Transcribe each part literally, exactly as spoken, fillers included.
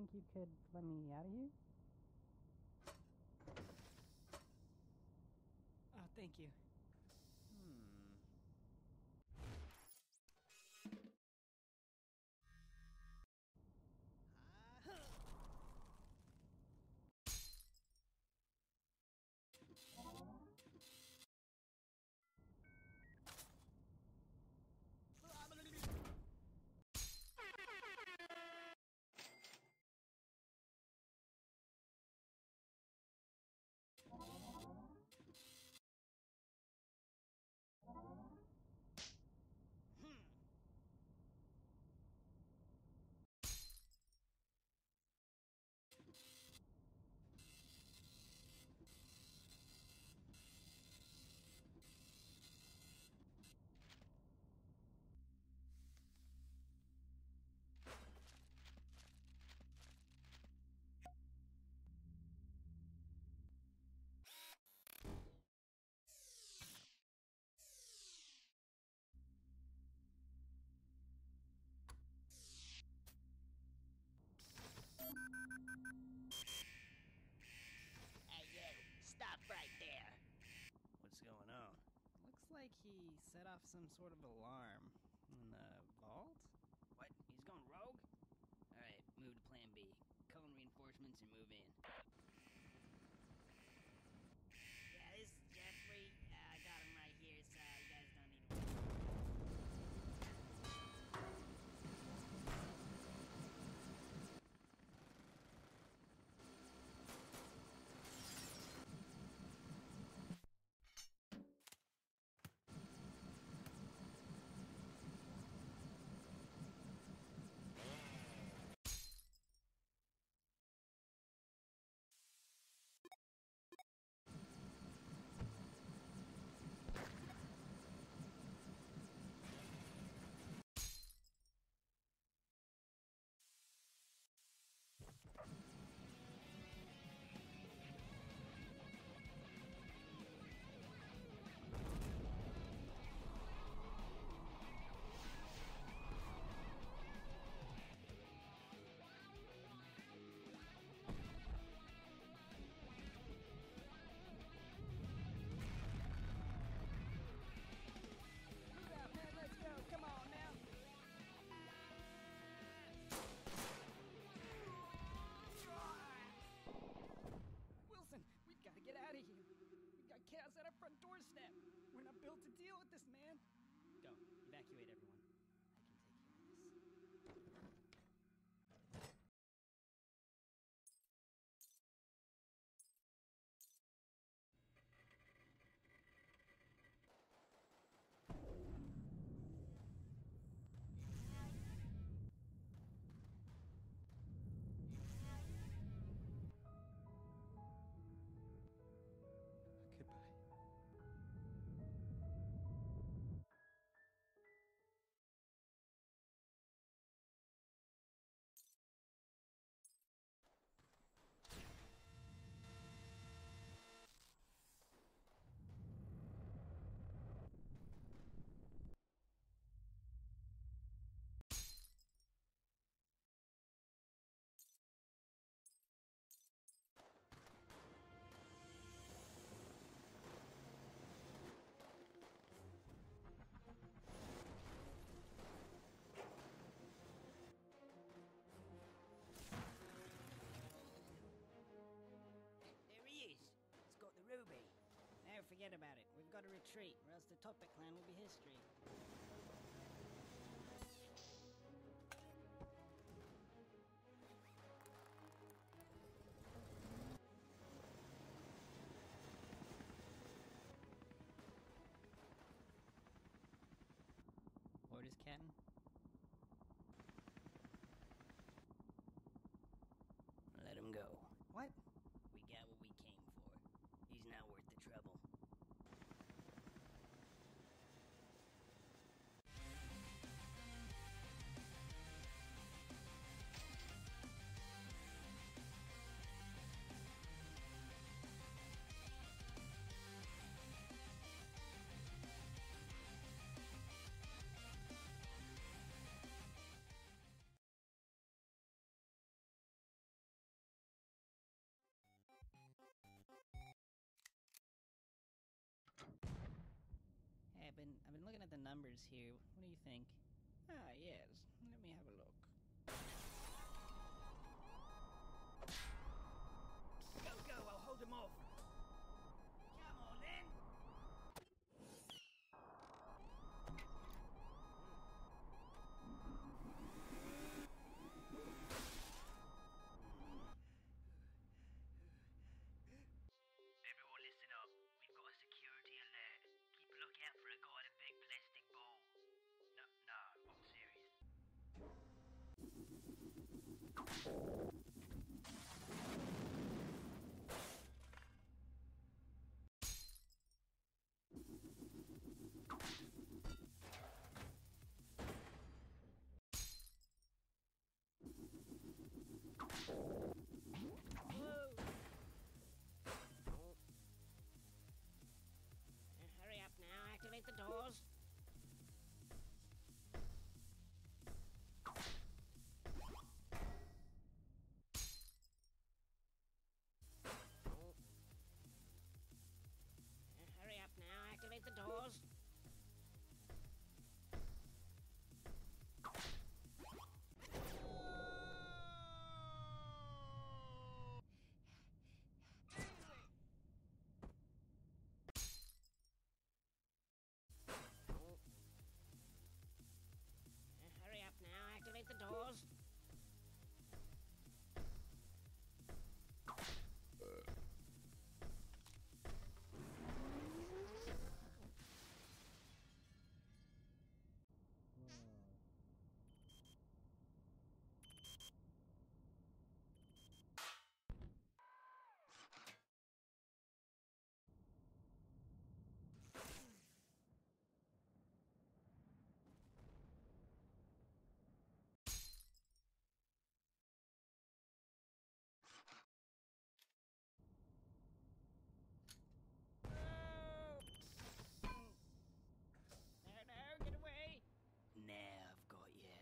think you could let me out of here? Oh, thank you. Hmm. Hey, you! Stop right there! What's going on? Looks like he set off some sort of alarm in the vault? What? He's going rogue? Alright, move to plan B. Call in reinforcements and move in. Yeah, this is Jeffrey. Uh, I got him right here, so you guys don't need to worry. Move out, man, let's go! Come on now! Wilson, we've got to get out of here. We've got chaos at our front doorstep. We're not built to deal with this, man. Go, evacuate everyone. I can take care of this. Goodbye. There he is! He's got the ruby. Now forget about it. We've got to retreat, or else the Toppat clan will be history. Orders, Captain? Let him go. What? We got what we came for. He's not worth the trouble. I've been I've been looking at the numbers here. What do you think? Ah, yes. Let me have a look. Go, go, I'll hold him off. Come on, then. Everyone listen up. We've got a security alert. Keep a lookout for a guy in a big plastic ball. No, no, I'm serious. Uh, hurry up now. Activate the doors. Uh, hurry up now. Activate the doors. Uh, hurry up now. Activate the doors. No, no, get away. Now I've got you.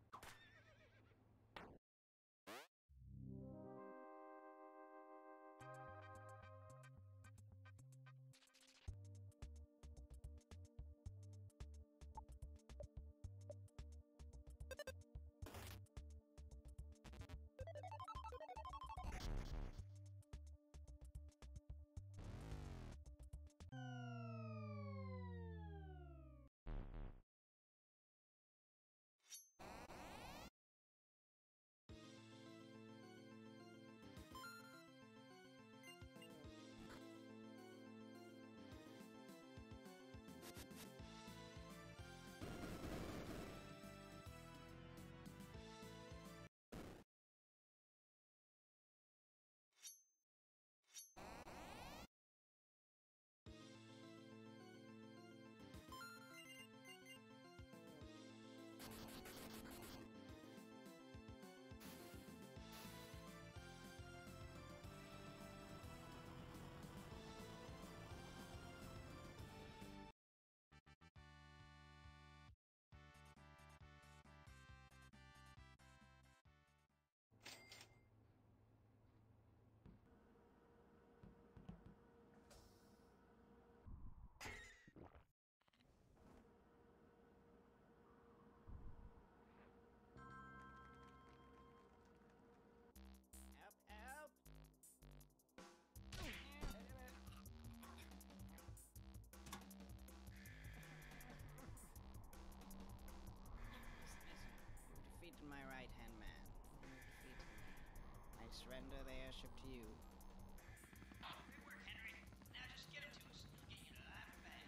Help, help. You've defeated my right-hand man. You've defeated me. I surrender the airship to you. Good work, Henry. Now just get him to us. We'll get you alive back.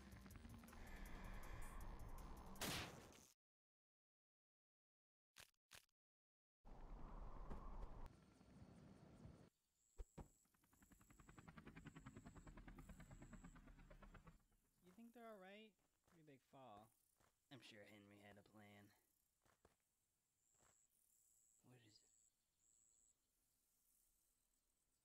You think they're alright? Pretty big fall. I'm sure Henry had a plan. What is it?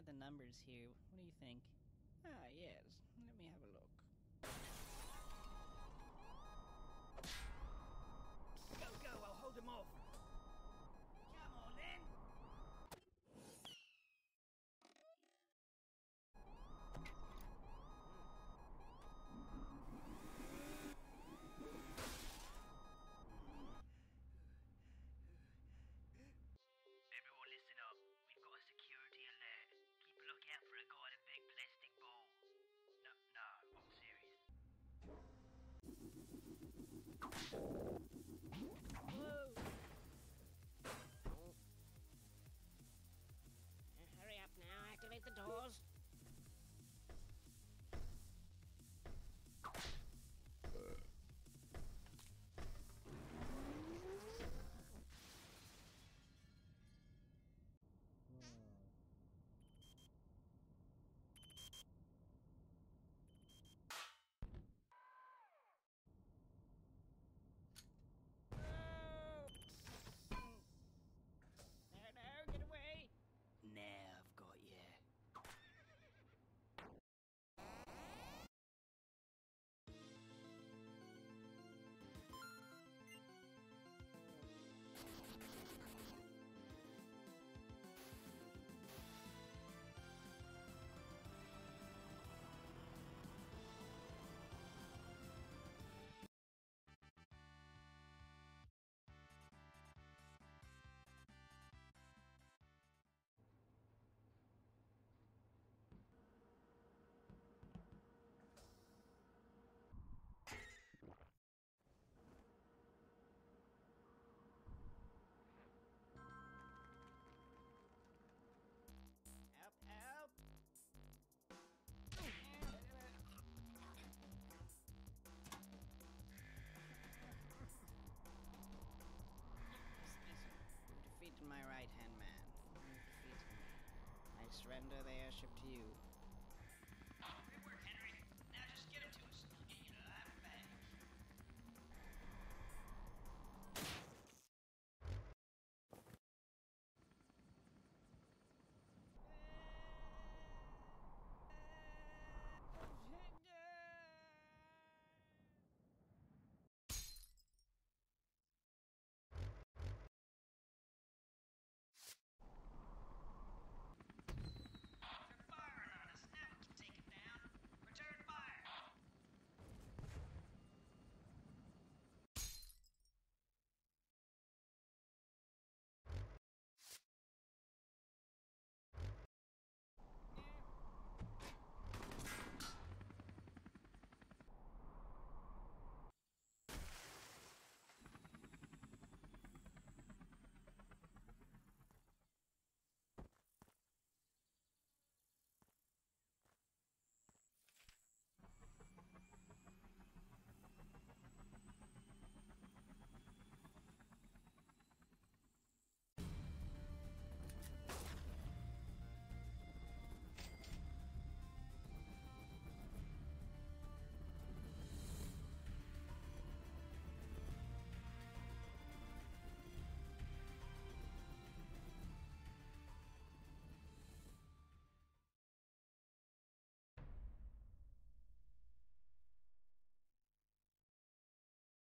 got the numbers here. What do you think? Ah, yes. Let me have a look. Go, go, I'll hold him off. Come on then. Everyone listen up. We've got a security alert. Keep a lookout for a guy in a big plastic ball. No, no, I'm serious. Uh, hurry up now. Activate the doors. There, there, get away. Now I've got you. Help, help. You've defeated my right-hand man. You've defeated me. I surrender the airship to you.